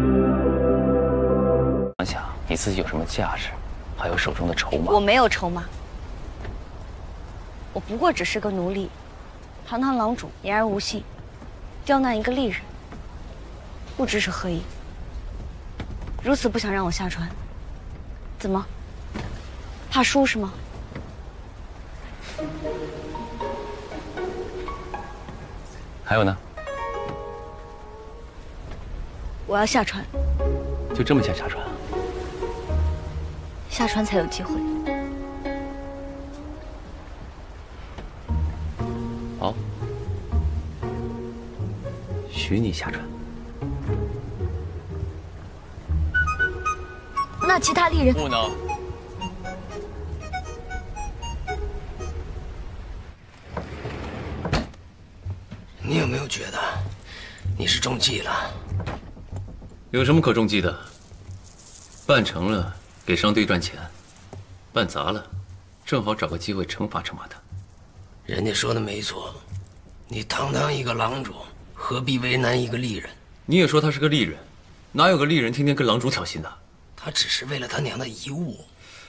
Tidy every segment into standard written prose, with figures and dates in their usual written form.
想想你自己有什么价值，还有手中的筹码。 我没有筹码，我不过只是个奴隶，堂堂郎主言而无信，刁难一个丽人，不知是何意。如此不想让我下船，怎么？怕输是吗？ 还有呢？ 我要下船。 就这么想下船？ 下船才有机会。 好，许你下船。 那其他丽人不能。 你有没有觉得你是中计了？ 有什么可中计的？办成了给商队赚钱，办砸了，正好找个机会惩罚惩罚他。 人家说的没错，你堂堂一个郎主，何必为难一个丽人？ 你也说他是个丽人，哪有个丽人天天跟郎主挑衅的？ 他只是为了他娘的遗物。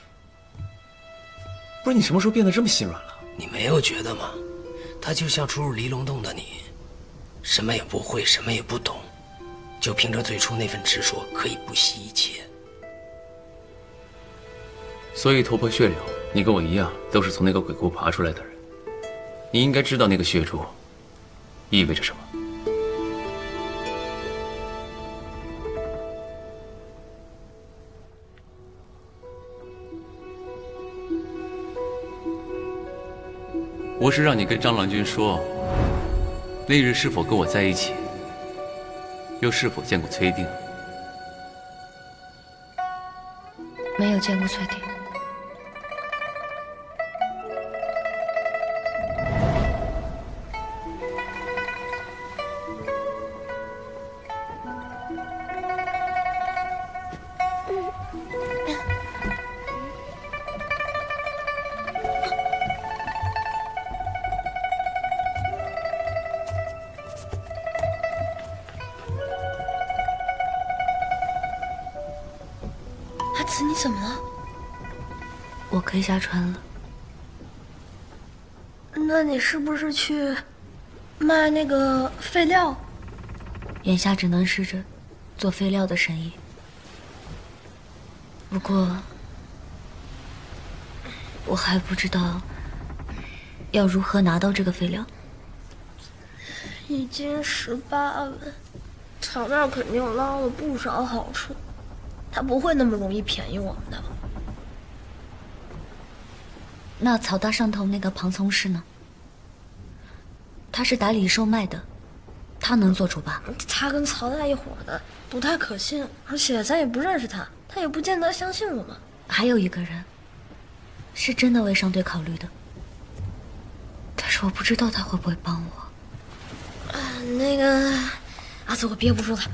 不是你什么时候变得这么心软了？ 你没有觉得吗？他就像初入离龙洞的你，什么也不会，什么也不懂，就凭着最初那份执着，可以不惜一切。 所以头破血流，你跟我一样，都是从那个鬼谷爬出来的人。你应该知道那个血珠意味着什么。我是让你跟张郎君说，那日是否跟我在一起，又是否见过崔定？ 没有见过崔定。阿慈，你怎么了？我可以下船了。 那你是不是去卖那个废料？ 眼下只能试着做废料的生意。不过，我还不知道要如何拿到这个废料。 1斤18文，厂那肯定捞了不少好处，他不会那么容易便宜我们的。 那曹大上头那个庞从师呢？他是代理售卖的，他能做主吧？ 他跟曹大一伙的，不太可信，而且咱也不认识他，他也不见得相信我们。 还有一个人，是真的为商队考虑的，但是我不知道他会不会帮我。 那个，阿紫，我憋不住了。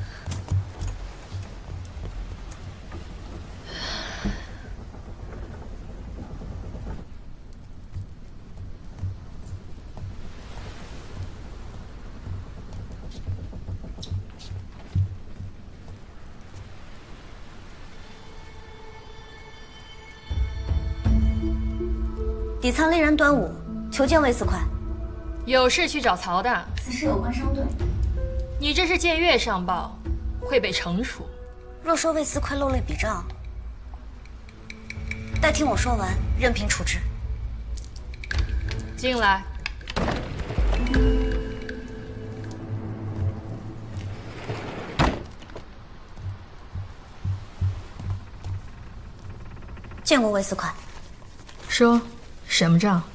底仓丽人端午，求见魏四块。 有事去找曹大。 此事有关商队。 你这是僭越上报，会被惩处。 若说魏四块漏了笔账，待听我说完，任凭处置。 进来。 见过魏四块。 说，什么账？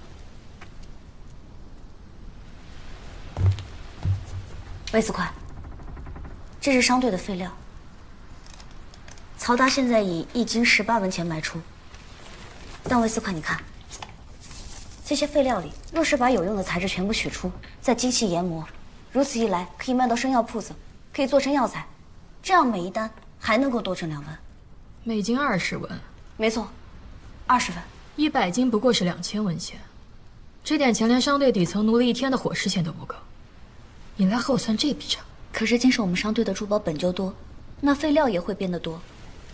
魏四块，这是商队的废料。曹达现在以1斤18文钱卖出，但魏四块，你看，这些废料里，若是把有用的材质全部取出，再精细研磨，如此一来，可以卖到生药铺子，可以做成药材，这样每一单还能够多挣2文。 每斤20文。 没错，20文。 100斤不过是2000文钱，这点钱连商队底层奴隶1天的伙食钱都不够。你来和我算这笔账。 可是经手我们商队的珠宝本就多， 那废料也会变得多。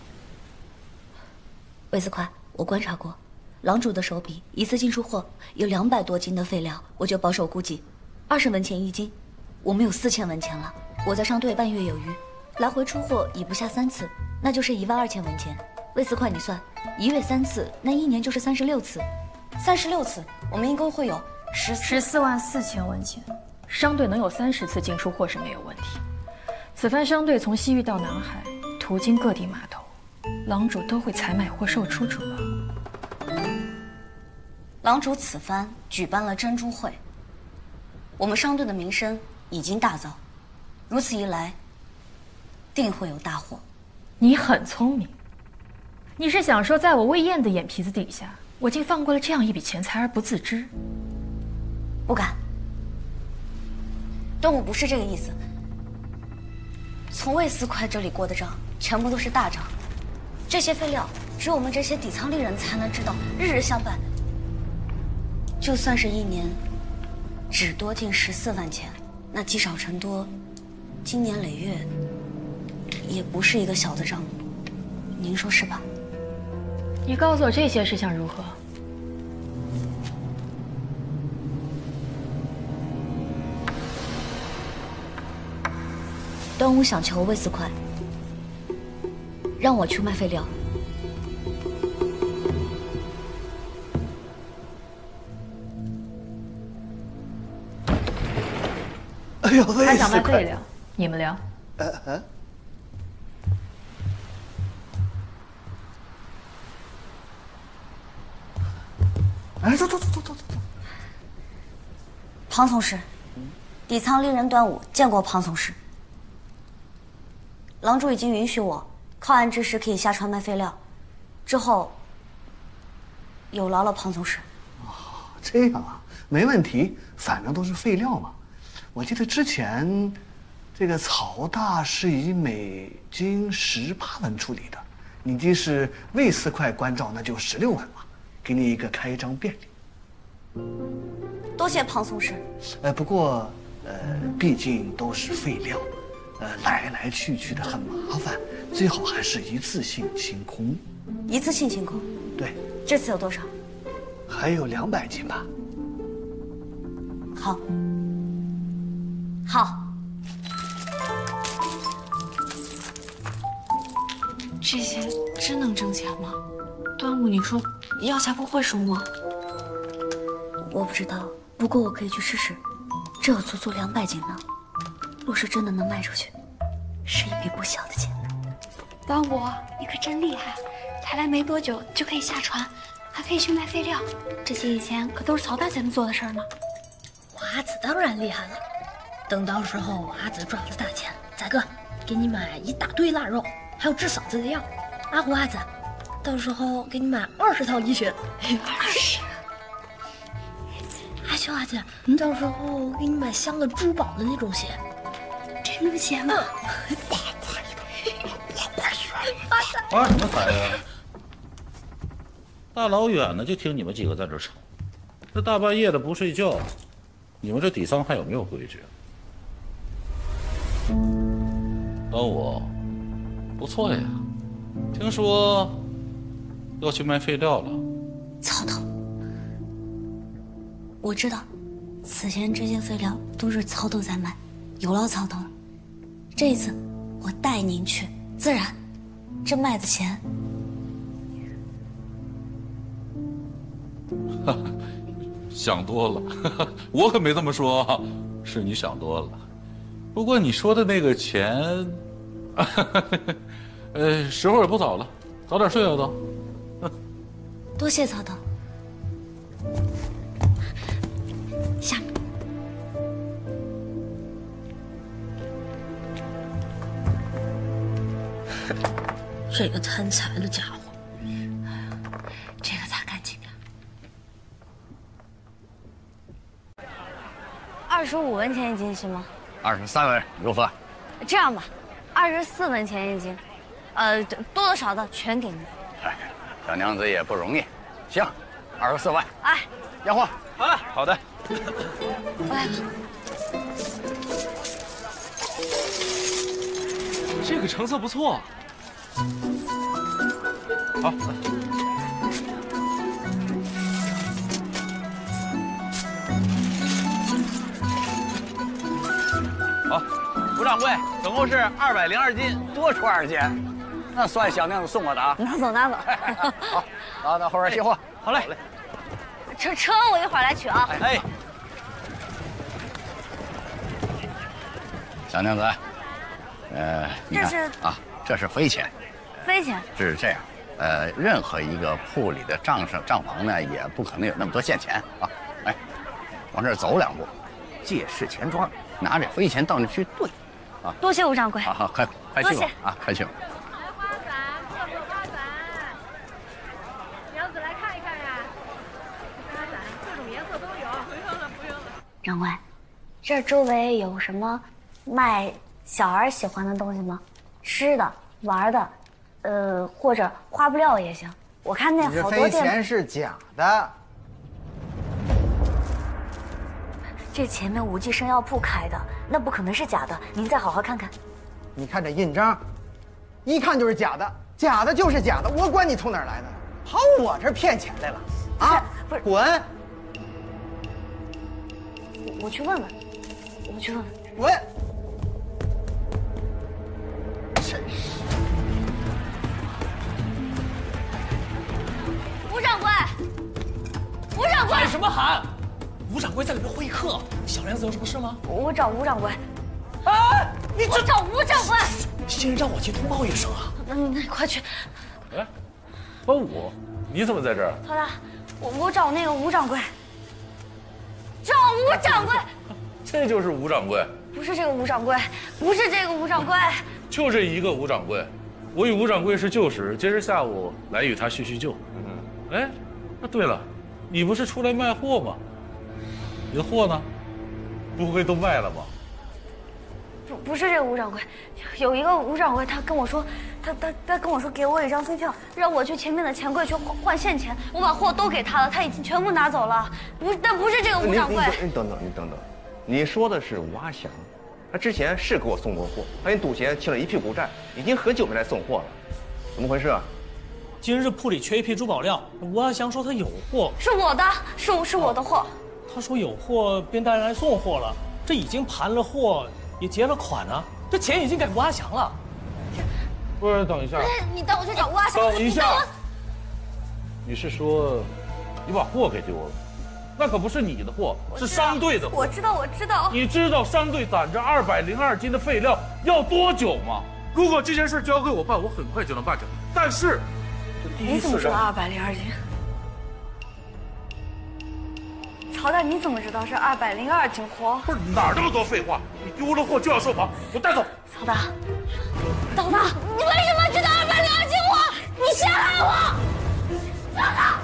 魏四块，我观察过，郎主的手笔一次进出货有200多斤的废料，我就保守估计，20文钱1斤，我们有4000文钱了。我在商队半月有余，来回出货已不下3次，那就是12000文钱。魏四块，你算，1月3次，那1年就是36次，36次，我们一共会有 14万4千文钱。商队能有30次进出货是没有问题。此番商队从西域到南海，途经各地码头，郎主都会采买或售出主吧？ 郎主此番举办了珍珠会，我们商队的名声已经大噪，如此一来，定会有大祸。 你很聪明，你是想说，在我魏燕的眼皮子底下，我竟放过了这样一笔钱财而不自知？ 不敢，但我不是这个意思。从魏四块这里过的账，全部都是大账，这些废料只有我们这些底仓丽人才能知道，日日相伴。就算是1年只多进14万钱，那积少成多，经年累月，也不是一个小的账目，您说是吧？ 你告诉我这些事项如何？ 端午想求魏四块，让我去卖废料。 哎呦， 他想卖废料，你们聊。 哎，走。 庞从师，底仓丽人端午见过庞从师。郎主已经允许我靠岸之时可以下船卖废料，之后有劳了庞从师。 哦，这样啊，没问题，反正都是废料嘛。我记得之前这个曹大是以每斤18文处理的，你既是魏四块关照，那就16文嘛，给你一个开张便利。 多谢庞从师。 不过毕竟都是废料，来来去的很麻烦，最好还是一次性清空。 一次性清空？ 对。 这次有多少？ 还有200斤吧。 好。好。 这些真能挣钱吗？端午，你说药材铺会收吗？ 我不知道，不过我可以去试试。这有足足200斤呢，若是真的能卖出去，是一笔不小的钱。 端午，你可真厉害，才来没多久就可以下船，还可以去卖废料，这些以前可都是曹大才能做的事儿呢。 我阿紫当然厉害了，等到时候我阿紫赚了大钱，再哥给你买一大堆腊肉，还有治嗓子的药。阿虎阿紫，到时候给你买20套医学。20。阿修阿姐，到时候给你买镶了珠宝的那种鞋。 真有钱吗？ 发什么财呀？大老远的就听你们几个在这吵，这大半夜的不睡觉，你们这底仓还有没有规矩？端午，不错呀，听说要去卖废料了。 曹头，我知道，此前这些废料都是曹头在卖，有劳曹头了。这一次我带您去，自然这卖的钱。 想多了，我可没这么说啊，是你想多了。不过你说的那个钱，时候也不早了，早点睡啊都。 多谢曹头。下面。 这个贪财的家伙， 这个擦干净了。 25文钱1斤行吗 23文如何？ 这样吧，24文钱1斤，多多少的全给您。 哎，小娘子也不容易。行，24万。 哎， 杨货。好的。 我来了。 这个成色不错。好，来。 好，吴掌柜，总共是202斤，多出2斤，那算小娘子送我的啊。 拿走拿走。 好，那后边卸货。 好嘞。 车我一会儿来取啊。 哎。小娘子，你看啊，这是飞钱。 飞钱？ 是这样，任何一个铺里的账房呢，也不可能有那么多现钱啊。哎，往这儿走2步，借势钱庄，拿着飞钱到那去兑，啊。 多谢吴掌柜。 好，快去吧啊，快去吧。 花伞，各种花伞，娘子来看一看呀。花伞各种颜色都有。不用了。 掌柜，这周围有什么卖小孩喜欢的东西吗？吃的、玩的，或者花布料也行。我看那好多店。 这飞钱是假的。 这前面5G生药铺开的，那不可能是假的。您再好好看看。 你看这印章，一看就是假的，假的就是假的，我管你从哪儿来的，跑我这儿骗钱来了啊！ 不是， 滚！ 我去问问， 滚！ 真是。吴掌柜， 喊什么喊？吴掌柜在里面会客，小娘子有什么事吗？ 我找吴掌柜。 啊！ 我找吴掌柜。 先让我去通报一声啊！ 你快去。 哎，问我，你怎么在这儿？ 曹大，我找那个吴掌柜。找吴掌柜。 这就是吴掌柜。 不是这个吴掌柜，不是这个吴掌柜。 就这一个吴掌柜，我与吴掌柜是旧识，今日下午来与他叙叙旧。哎，那对了，你不是出来卖货吗？你的货呢？不会都卖了吧？ 不是这个吴掌柜，有一个吴掌柜，他跟我说，他跟我说给我一张飞票，让我去前面的钱柜去换现钱。我把货都给他了，他已经全部拿走了。但不是这个吴掌柜。 你等等，你说的是吴阿祥，他之前是给我送过货，他因赌钱欠了一屁股债，已经很久没来送货了，怎么回事啊？ 今日铺里缺一批珠宝料，吴阿祥说他有货， 是我的，是我的货。 他说有货便带人来送货了，这已经盘了货，也结了款啊，这钱已经给吴阿祥了。 不是，等一下， 你带我去找吴阿祥。 等一下，你是说你把货给丢了？那可不是你的货，是商队的货。 我知道。 你知道商队攒着202斤的废料要多久吗？如果这件事交给我办，我很快就能办成。但是，这第一次。 你怎么知道202斤？曹大，你怎么知道是202斤货？ 不是哪儿那么多废话？你丢了货就要受罚，给我带走。 曹大，老大，你为什么知道202斤货？你陷害我！曹大。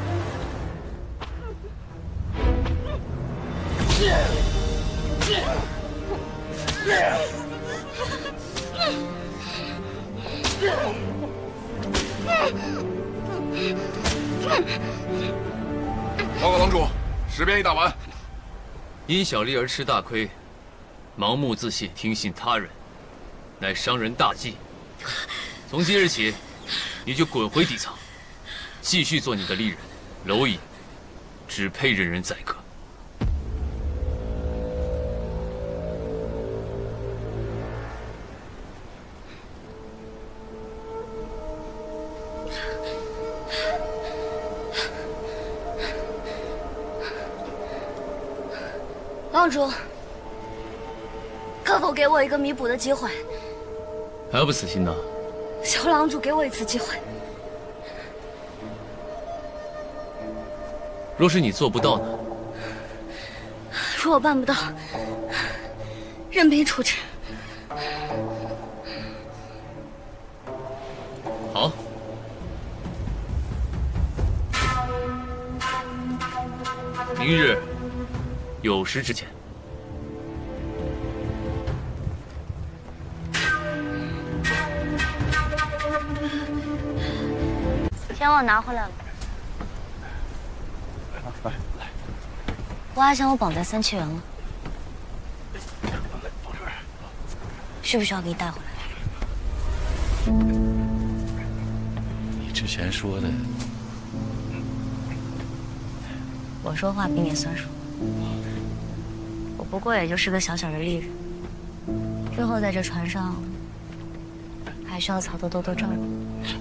报告郎主，时便已打完。 因小利而吃大亏，盲目自信，听信他人，乃伤人大忌。从今日起，你就滚回底层，继续做你的利人。蝼蚁，只配任人宰割。 郎主，可否给我一个弥补的机会？ 还要不死心呢？ 求郎主给我一次机会。 若是你做不到呢？ 若我办不到，任凭处置。 好。明日酉时之前。 钱我拿回来了。 来， 吴阿祥我绑在3七元了，需不需要给你带回来？ 你之前说的， 我说话比你算数。我不过也就是个小小的丽人，日后在这船上，还需要曹德多多照顾。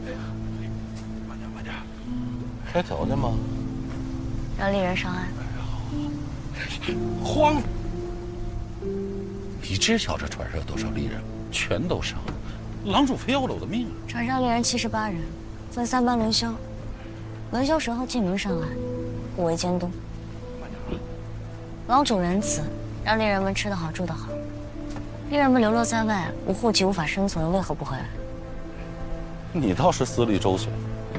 开条件吗？ 让丽人上岸。 慌！你知晓这船上有多少丽人？全都上了，郎主非要了我的命啊！ 船上丽人78人，分3班轮休。轮休时候记名上岸，互为监督。郎主仁慈，让丽人们吃得好，住得好。丽人们流落在外，无户籍无法生存，为何不回来？ 你倒是思虑周全。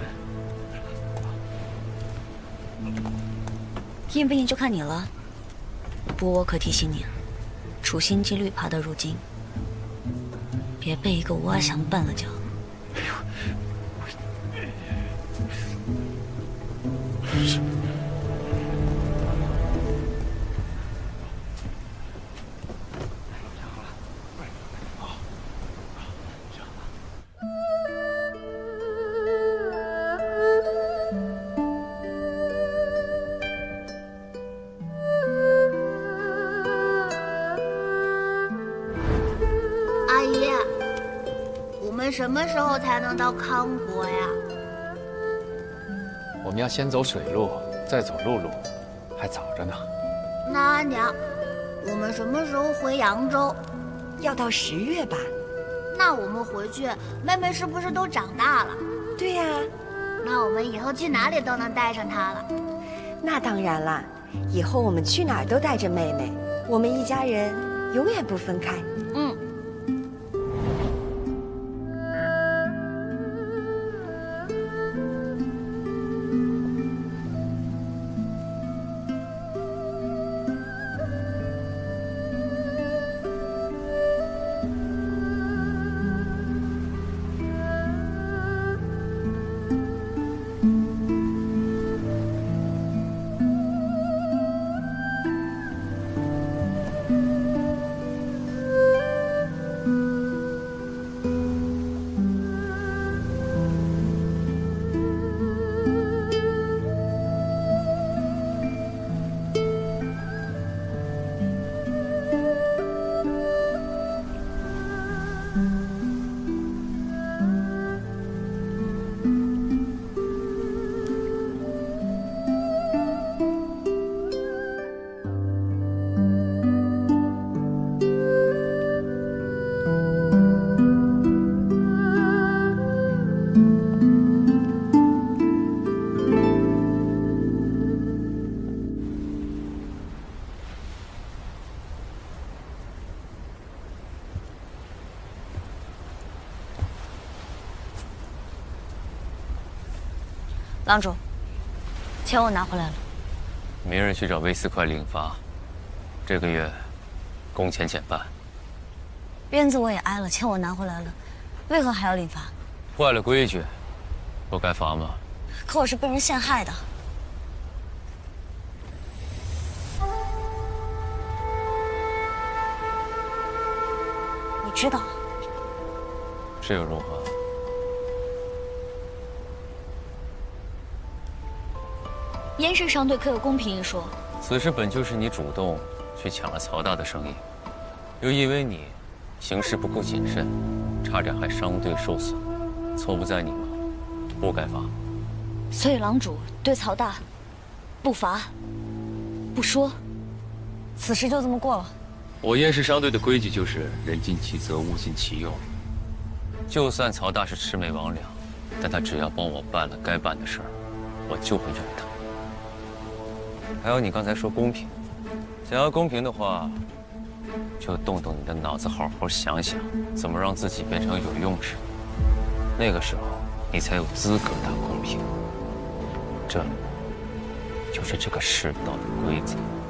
应不应就看你了。不过我可提醒你，处心积虑爬得入京，别被一个吴阿祥绊了脚。 什么时候才能到康国呀？ 我们要先走水路，再走陆路，还早着呢。 那阿娘，我们什么时候回扬州？ 要到10月吧。 那我们回去，妹妹是不是都长大了？ 对呀。 那我们以后去哪里都能带上她了。 那当然啦，以后我们去哪儿都带着妹妹，我们一家人永远不分开。 嗯。 郎主，钱我拿回来了。 明日去找魏四块领罚，这个月工钱减半。 鞭子我也挨了，钱我拿回来了，为何还要领罚？ 坏了规矩，不该罚吗？ 可我是被人陷害的。你知道？ 这又如何？ 燕氏商队可有公平一说？ 此事本就是你主动去抢了曹大的生意，又因为你行事不够谨慎，差点害商队受损，错不在你吗？不该罚。 所以郎主对曹大不罚不说，此事就这么过了。 我燕氏商队的规矩就是人尽其责，物尽其用。就算曹大是魑魅魍魉，但他只要帮我办了该办的事儿，我就会用他。还有你刚才说公平，想要公平的话，就动动你的脑子，好好想想怎么让自己变成有用之人。那个时候，你才有资格谈公平。这就是这个世道的规则。